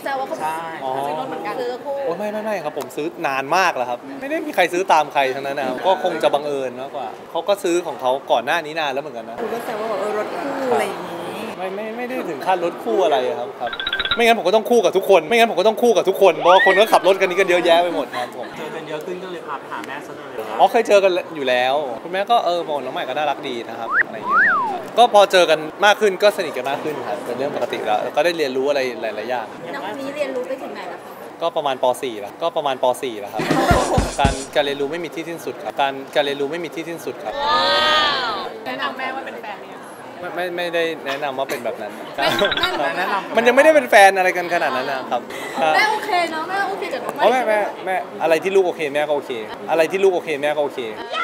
แซวว่าเขาซื้อรถเหมือนกันซื้อคู่โอ้ไม่ครับผมซื้อนานมากแล้วครับไม่ได้มีใครซื้อตามใครทั้งนั้นนะครับก็คงจะบังเอิญมากกว่าเขาก็ซื้อของเขาก่อนหน้านี้นานแล้วเหมือนกันนะคุณก็แซวว่ารถคู่อะไรอย่างนี้ไม่ได้ถึงขั้นรถคู่อะไรครับไม่งั้นผมก็ต้องคู่กับทุกคนเพราะว่าคนก็ขับรถกันนี้กันเยอะแยะไปหมดครับผมเจอกันเยอะขึ้นก็เลยพาไปหาแม่ซะเลยอ๋อเคยเจอกันอยู่แล้วคุณแม่ก็บอกน้องใหม่ก็น่ารักดีนะครับอะไรอย่างเงี้ยครับก็พอเจอกันมากขึ้นก็สนิทกันมากขึ้นครับเป็นเรื่องปกติแล้วก็ได้เรียนรู้อะไรหลายๆอย่างน้องนี้เรียนรู้ไปถึงไหนแล้วคะก็ประมาณป .4 แล้วครับการเรียนรู้ไม่มีที่สิ้นสุดครับการเรียนรู้ไม่มีที่สิ้นสุดครับแนะนำแม่ว่าเป็นแฟนเนี่ยไม่ได้แนะนำว่าเป็นแบบนั้นมันยังไม่ได้เป็นแฟนอะไรกันขนาดนั้นนะครับแม่โอเคเนาะแม่โอเคกับน้องใหม่แม่อะไรที่ลูกโอเคแม่ก็โอเคอะไรที่ลูกโอเคแม่ก็โอเค